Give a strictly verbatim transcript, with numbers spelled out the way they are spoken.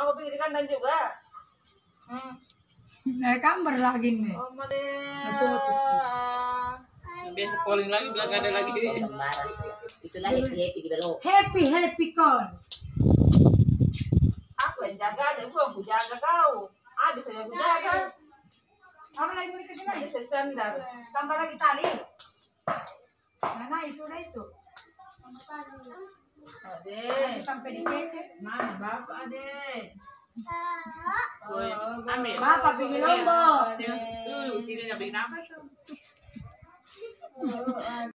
Aku pikir kandang juga. Hmm. Nah, kamar lagi nih. Oh, made. Biasa calling lagi bilang ada lagi. Lembaran. Itulah happy happy di belok. Happy happy kon. Aku yang jaga, ada gua aku jaga kau. Ada saya aku jaga. Apa lagi mau kesini? Ada standar. Tambah lagi tali. Mana isu itu? Ade. Sampai di keke. Mana bapak ade? Woi, ambil. Bapak bikin lombok. Tuh, sini nggak bikin apa tuh?